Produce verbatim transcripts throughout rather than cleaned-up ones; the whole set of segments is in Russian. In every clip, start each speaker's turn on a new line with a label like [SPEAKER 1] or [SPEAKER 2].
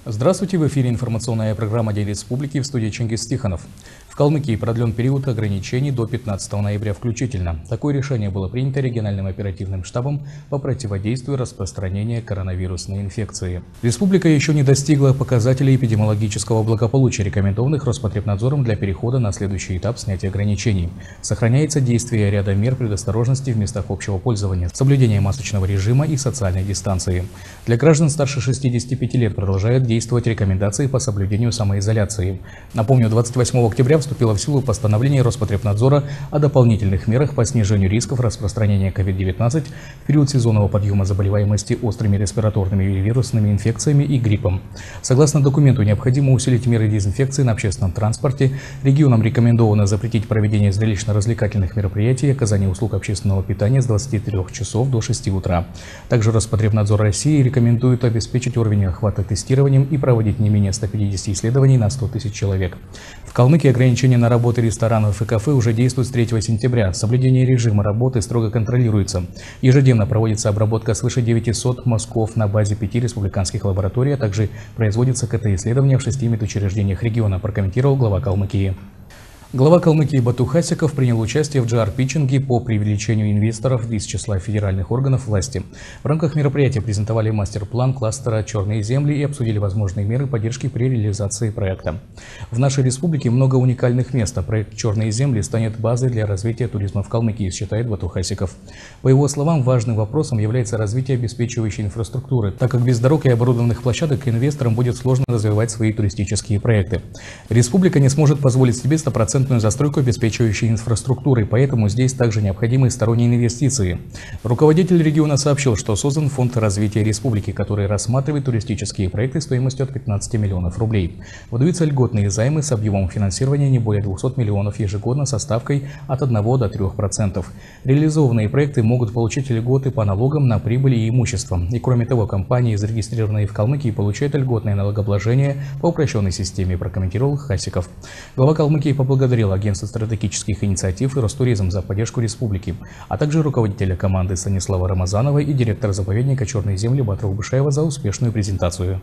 [SPEAKER 1] Здравствуйте, в эфире информационная программа «День республики», в студии Чингис Тихонов. В Калмыкии продлен период ограничений до пятнадцатого ноября включительно. Такое решение было принято региональным оперативным штабом по противодействию распространению коронавирусной инфекции. Республика еще не достигла показателей эпидемиологического благополучия, рекомендованных Роспотребнадзором для перехода на следующий этап снятия ограничений. Сохраняется действие ряда мер предосторожности в местах общего пользования, соблюдение масочного режима и социальной дистанции. Для граждан старше шестидесяти пяти лет продолжают действовать рекомендации по соблюдению самоизоляции. Напомню, двадцать восьмого октября вступило в силу постановление Роспотребнадзора о дополнительных мерах по снижению рисков распространения ковид девятнадцать в период сезонного подъема заболеваемости острыми респираторными и вирусными инфекциями и гриппом. Согласно документу, необходимо усилить меры дезинфекции на общественном транспорте. Регионам рекомендовано запретить проведение зрелищно-развлекательных мероприятий и оказание услуг общественного питания с двадцати трёх часов до шести утра. Также Роспотребнадзор России рекомендует обеспечить уровень охвата тестированием и проводить не менее ста пятидесяти исследований на сто тысяч человек. В Калмыкии ограничения на работу ресторанов и кафе уже действуют с третьего сентября. Соблюдение режима работы строго контролируется. Ежедневно проводится обработка свыше девятисот мазков на базе пяти республиканских лабораторий, а также производится КТ-исследования в шести медучреждениях региона, прокомментировал глава Калмыкии. Глава Калмыкии Бату Хасиков принял участие в джи ар-питчинге по привлечению инвесторов из числа федеральных органов власти. В рамках мероприятия презентовали мастер-план кластера «Черные земли» и обсудили возможные меры поддержки при реализации проекта. В нашей республике много уникальных мест, а проект «Черные земли» станет базой для развития туризма в Калмыкии, считает Бату Хасиков. По его словам, важным вопросом является развитие обеспечивающей инфраструктуры, так как без дорог и оборудованных площадок инвесторам будет сложно развивать свои туристические проекты. Республика не сможет позволить себе стопроцентную застройку обеспечивающей инфраструктуры, поэтому здесь также необходимы сторонние инвестиции. Руководитель региона сообщил, что создан фонд развития республики, который рассматривает туристические проекты стоимостью от пятнадцати миллионов рублей. Выдаются льготные займы с объемом финансирования не более двухсот миллионов ежегодно со ставкой от одного до трёх процентов. Реализованные проекты могут получить льготы по налогам на прибыль и имущество. И кроме того, компании, зарегистрированные в Калмыкии, получают льготное налогообложение по упрощенной системе, прокомментировал Хасиков. Глава Калмыкии поблагодарил Агентство стратегических инициатив и Ростуризм за поддержку республики, а также руководителя команды Станислава Рамазанова и директора заповедника «Черные земли» Батру Бушаева за успешную презентацию.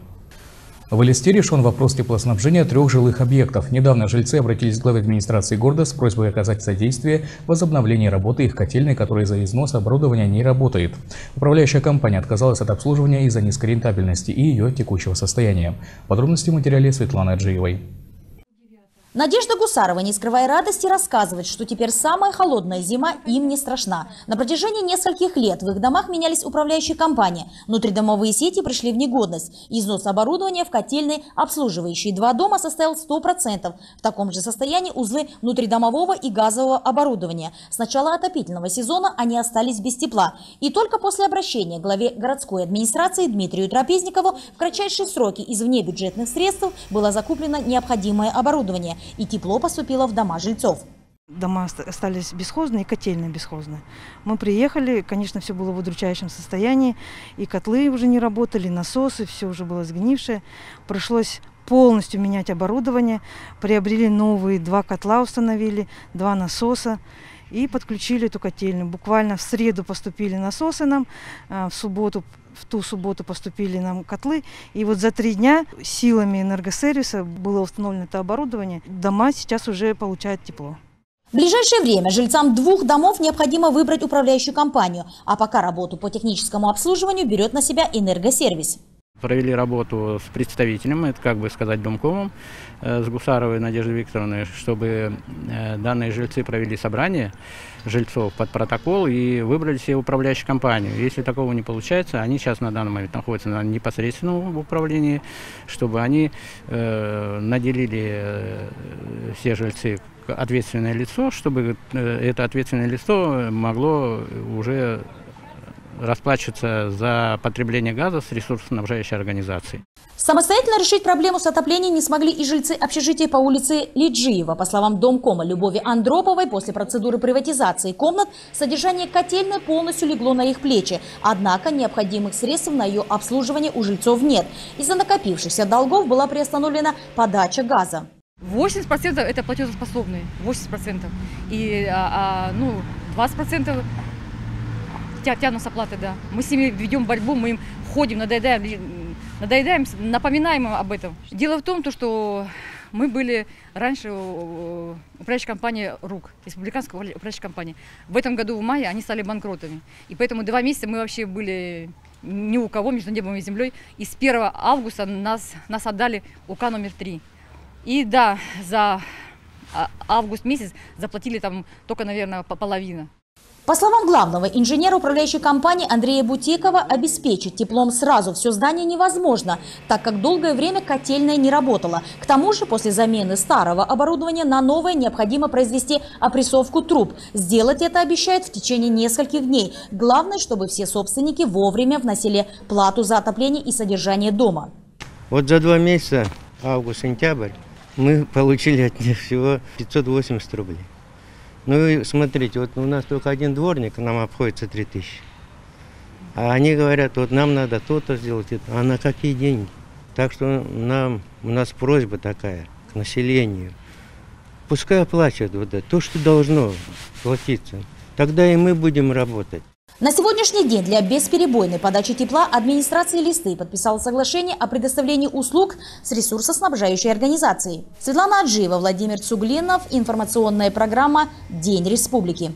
[SPEAKER 1] В Элисте решен вопрос теплоснабжения трех жилых объектов. Недавно жильцы обратились к главе администрации города с просьбой оказать содействие в возобновлении работы их котельной, которая из-за износа оборудования не работает. Управляющая компания отказалась от обслуживания из-за низкой рентабельности и ее текущего состояния. Подробности в материале Светланы Аджиевой.
[SPEAKER 2] Надежда Гусарова, не скрывая радости, рассказывает, что теперь самая холодная зима им не страшна. На протяжении нескольких лет в их домах менялись управляющие компании. Внутридомовые сети пришли в негодность. Износ оборудования в котельной, обслуживающие два дома, составил сто процентов. В таком же состоянии узлы внутридомового и газового оборудования. С начала отопительного сезона они остались без тепла. И только после обращения к главе городской администрации Дмитрию Трапезникову в кратчайшие сроки из внебюджетных средств было закуплено необходимое оборудование. И тепло поступило в дома жильцов.
[SPEAKER 3] Дома остались бесхозные, и котельные бесхозные. Мы приехали, конечно, все было в удручающем состоянии. И котлы уже не работали, насосы, все уже было сгнившее. Пришлось полностью менять оборудование. Приобрели новые, два котла установили, два насоса. И подключили эту котельную. Буквально в среду поступили насосы нам, в субботу В ту субботу поступили нам котлы. И вот за три дня силами энергосервиса было установлено это оборудование. Дома сейчас уже получают тепло.
[SPEAKER 2] В ближайшее время жильцам двух домов необходимо выбрать управляющую компанию. А пока работу по техническому обслуживанию берет на себя энергосервис.
[SPEAKER 4] Провели работу с представителем, это как бы сказать домкомом, с Гусаровой Надеждой Викторовной, чтобы данные жильцы провели собрание жильцов под протокол и выбрали себе управляющую компанию. Если такого не получается, они сейчас на данный момент находятся на непосредственном управлении, чтобы они э, наделили э, все жильцы ответственное лицо, чтобы это ответственное лицо могло уже расплачиваться за потребление газа с ресурсоснабжающей организацией.
[SPEAKER 2] Самостоятельно решить проблему с отоплением не смогли и жильцы общежития по улице Лиджиева. По словам домкома Любови Андроповой, после процедуры приватизации комнат содержание котельной полностью легло на их плечи. Однако необходимых средств на ее обслуживание у жильцов нет. Из-за накопившихся долгов была приостановлена подача газа.
[SPEAKER 5] восемьдесят процентов это платежеспособные, восемьдесят процентов. И а, а, ну, двадцать процентов тянут с оплаты, да. Мы с ними ведем борьбу, мы им ходим, надоедаем, надоедаем, напоминаем им об этом. Дело в том, то, что мы были раньше управляющей компании РУК, республиканская управляющая компания. В этом году в мае они стали банкротами. И поэтому два месяца мы вообще были ни у кого между небом и землей. И с первого августа нас, нас отдали УК номер три. И да, за август месяц заплатили там только, наверное, половина.
[SPEAKER 2] По словам главного инженера управляющей компании Андрея Бутекова, обеспечить теплом сразу все здание невозможно, так как долгое время котельная не работала. К тому же после замены старого оборудования на новое необходимо произвести опрессовку труб. Сделать это обещают в течение нескольких дней. Главное, чтобы все собственники вовремя вносили плату за отопление и содержание дома.
[SPEAKER 6] Вот за два месяца, август-сентябрь, мы получили от них всего пятьсот восемьдесят рублей. Ну и смотрите, вот у нас только один дворник, нам обходится три тысячи. А они говорят, вот нам надо то-то сделать, а на какие деньги? Так что нам, у нас просьба такая к населению. Пускай оплачивают вот это, то, что должно платиться. Тогда и мы будем работать.
[SPEAKER 2] На сегодняшний день для бесперебойной подачи тепла администрация Элисты подписала соглашение о предоставлении услуг с ресурсоснабжающей организацией. Светлана Аджиева, Владимир Цуглинов. Информационная программа «День Республики».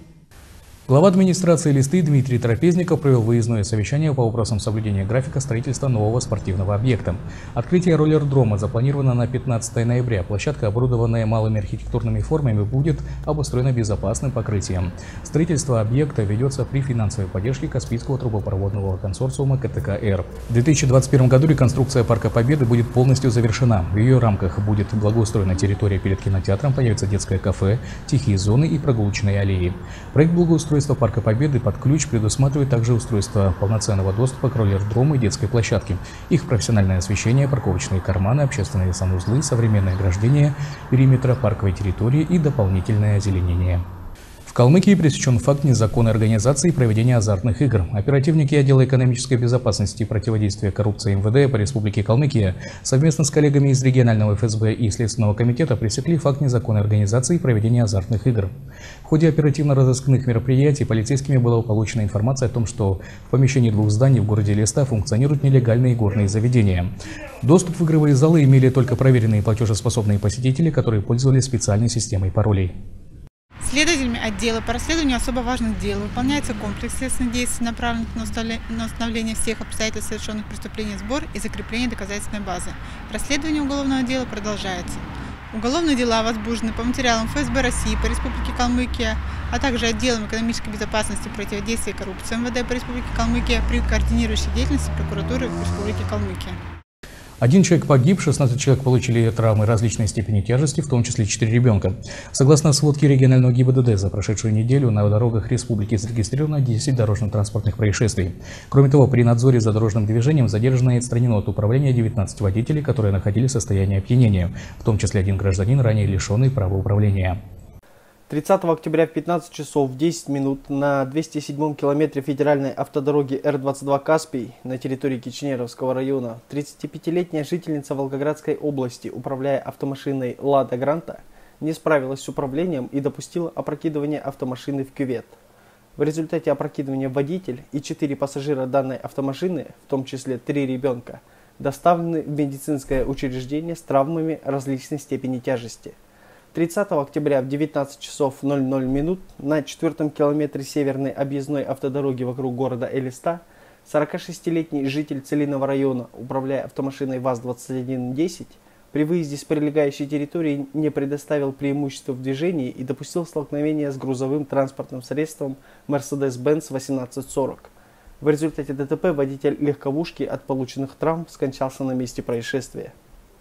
[SPEAKER 1] Глава администрации Элисты Дмитрий Трапезников провел выездное совещание по вопросам соблюдения графика строительства нового спортивного объекта. Открытие роллердрома запланировано на пятнадцатое ноября. Площадка, оборудованная малыми архитектурными формами, будет обустроена безопасным покрытием. Строительство объекта ведется при финансовой поддержке Каспийского трубопроводного консорциума ка тэ ка эр. В две тысячи двадцать первом году реконструкция Парка Победы будет полностью завершена. В ее рамках будет благоустроена территория перед кинотеатром, появится детское кафе, тихие зоны и прогулочные аллеи. Проект благоустройства Парка Победы под ключ предусматривает также устройство полноценного доступа к роллердрому и детской площадке, их профессиональное освещение, парковочные карманы, общественные санузлы, современное ограждение периметра парковой территории и дополнительное озеленение. В Калмыкии пресечен факт незаконной организации и проведения азартных игр. Оперативники отдела экономической безопасности и противодействия коррупции эм вэ дэ по Республике Калмыкия совместно с коллегами из регионального эф эс бэ и Следственного комитета пресекли факт незаконной организации и проведения азартных игр. В ходе оперативно-розыскных мероприятий полицейскими была получена информация о том, что в помещении двух зданий в городе Элиста функционируют нелегальные игорные заведения. Доступ в игровые залы имели только проверенные платежеспособные посетители, которые пользовались специальной системой паролей.
[SPEAKER 7] Следователями отдела по расследованию особо важных дел выполняется комплекс следственных действий, направленных на установление всех обстоятельств совершенных преступлений, сбор и закрепление доказательной базы. Расследование уголовного дела продолжается. Уголовные дела возбуждены по материалам эф эс бэ России по Республике Калмыкия, а также отделом экономической безопасности и противодействия коррупции эм вэ дэ по Республике Калмыкия при координирующей деятельности прокуратуры Республики Калмыкия.
[SPEAKER 1] Один человек погиб, шестнадцать человек получили травмы различной степени тяжести, в том числе четыре ребенка. Согласно сводке регионального гэ и бэ дэ дэ, за прошедшую неделю на дорогах республики зарегистрировано десять дорожно-транспортных происшествий. Кроме того, при надзоре за дорожным движением задержано и отстранено от управления девятнадцать водителей, которые находились в состоянии опьянения, в том числе один гражданин, ранее лишенный права управления.
[SPEAKER 8] тридцатого октября в пятнадцать часов десять минут на двести седьмом километре федеральной автодороги эр двадцать два Каспий на территории Кичнеровского района тридцатипятилетняя жительница Волгоградской области, управляя автомашиной «Лада Гранта», не справилась с управлением и допустила опрокидывание автомашины в кювет. В результате опрокидывания водитель и четыре пассажира данной автомашины, в том числе три ребенка, доставлены в медицинское учреждение с травмами различной степени тяжести. тридцатого октября в девятнадцать часов ноль ноль минут на четвертом километре северной объездной автодороги вокруг города Элиста сорокашестилетний житель Целинного района, управляя автомашиной ВАЗ двадцать один десять, при выезде с прилегающей территории не предоставил преимущества в движении и допустил столкновение с грузовым транспортным средством Mercedes-Benz восемнадцать сорок. В результате дэ тэ пэ водитель легковушки от полученных травм скончался на месте происшествия.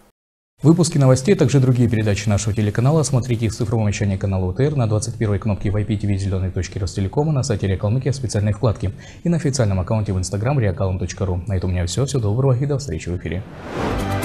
[SPEAKER 1] Выпуски новостей, а также другие передачи нашего телеканала смотрите их в цифровом вещании канала о тэ эр, на двадцать первой кнопке в ай пи ти ви зеленой точки Ростелекома, на сайте РИА Калмыкия в специальной вкладке и на официальном аккаунте в инстаграм риакалм точка ру. На этом у меня все. Всего доброго и до встречи в эфире.